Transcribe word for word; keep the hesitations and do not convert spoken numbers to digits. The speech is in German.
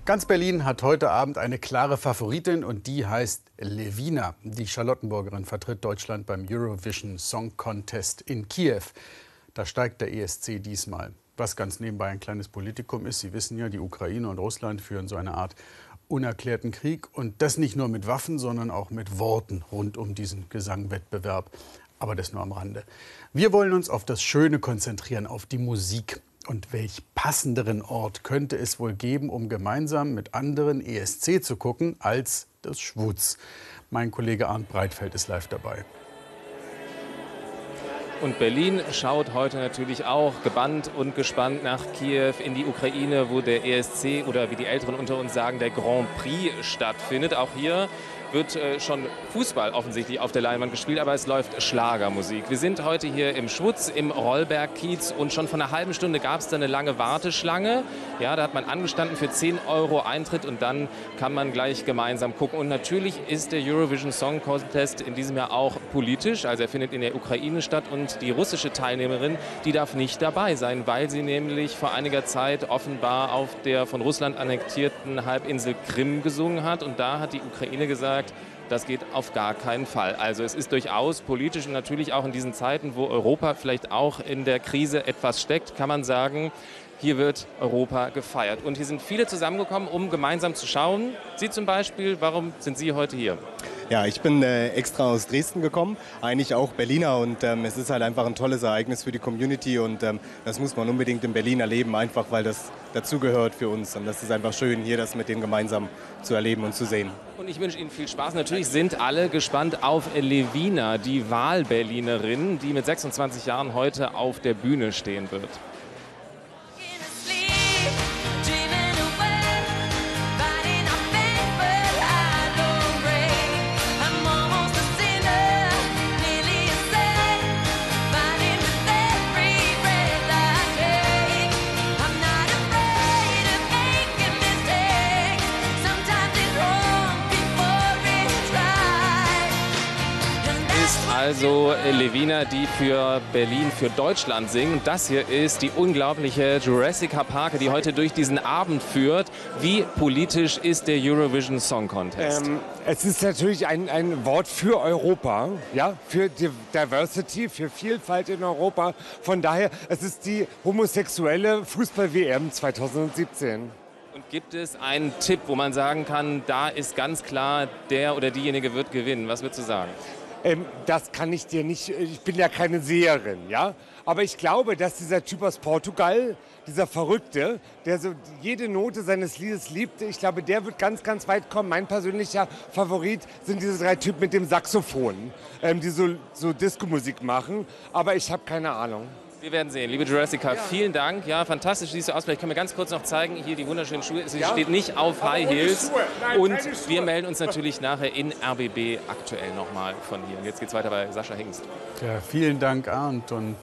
Ganz Berlin hat heute Abend eine klare Favoritin und die heißt Levina. Die Charlottenburgerin vertritt Deutschland beim Eurovision Song Contest in Kiew. Da steigt der E S C diesmal. Was ganz nebenbei ein kleines Politikum ist. Sie wissen ja, die Ukraine und Russland führen so eine Art unerklärten Krieg. Und das nicht nur mit Waffen, sondern auch mit Worten rund um diesen Gesangwettbewerb. Aber das nur am Rande. Wir wollen uns auf das Schöne konzentrieren, auf die Musik. Und welch passenderen Ort könnte es wohl geben, um gemeinsam mit anderen E S C zu gucken, als das Schwutz? Mein Kollege Arndt Breitfeld ist live dabei. Und Berlin schaut heute natürlich auch gebannt und gespannt nach Kiew in die Ukraine, wo der E S C oder wie die Älteren unter uns sagen, der Grand Prix stattfindet. Auch hier wird äh, schon Fußball offensichtlich auf der Leinwand gespielt, aber es läuft Schlagermusik. Wir sind heute hier im Schwutz, im Rollberg-Kiez und schon vor einer halben Stunde gab es da eine lange Warteschlange. Ja, da hat man angestanden für zehn Euro Eintritt und dann kann man gleich gemeinsam gucken. Und natürlich ist der Eurovision Song Contest in diesem Jahr auch politisch. Also er findet in der Ukraine statt und die russische Teilnehmerin, die darf nicht dabei sein, weil sie nämlich vor einiger Zeit offenbar auf der von Russland annektierten Halbinsel Krim gesungen hat. Und da hat die Ukraine gesagt, das geht auf gar keinen Fall. Also es ist durchaus politisch und natürlich auch in diesen Zeiten, wo Europa vielleicht auch in der Krise etwas steckt, kann man sagen, hier wird Europa gefeiert. Und hier sind viele zusammengekommen, um gemeinsam zu schauen. Sie zum Beispiel, warum sind Sie heute hier? Ja, ich bin äh, extra aus Dresden gekommen, eigentlich auch Berliner und ähm, es ist halt einfach ein tolles Ereignis für die Community und ähm, das muss man unbedingt in Berlin erleben, einfach weil das dazugehört für uns und das ist einfach schön, hier das mit denen gemeinsam zu erleben und zu sehen. Und ich wünsche Ihnen viel Spaß. Natürlich sind alle gespannt auf Levina, die Wahlberlinerin, die mit sechsundzwanzig Jahren heute auf der Bühne stehen wird. Also Levina, die für Berlin, für Deutschland singt. Und das hier ist die unglaubliche Jurassica Parker, die heute durch diesen Abend führt. Wie politisch ist der Eurovision Song Contest? Ähm, es ist natürlich ein, ein Wort für Europa, ja, für Diversity, für Vielfalt in Europa. Von daher, es ist die homosexuelle Fußball-W M zweitausendsiebzehn. Und gibt es einen Tipp, wo man sagen kann, da ist ganz klar, der oder diejenige wird gewinnen? Was würdest du sagen? Ähm, das kann ich dir nicht, ich bin ja keine Seherin, ja. Aber ich glaube, dass dieser Typ aus Portugal, dieser Verrückte, der so jede Note seines Liedes liebt, ich glaube, der wird ganz, ganz weit kommen. Mein persönlicher Favorit sind diese drei Typen mit dem Saxophon, ähm, die so, so Disco-Musik machen. Aber ich habe keine Ahnung. Wir werden sehen. Liebe Jurassica, ja. Vielen Dank. Ja, fantastisch siehst du aus. Vielleicht können wir ganz kurz noch zeigen, hier die wunderschönen Schuhe. Sie ja. steht nicht auf High Heels. Nein, und wir melden uns natürlich nachher in R B B aktuell nochmal von hier. Und jetzt geht's weiter bei Sascha Hengst. Ja, vielen Dank, Arndt. Und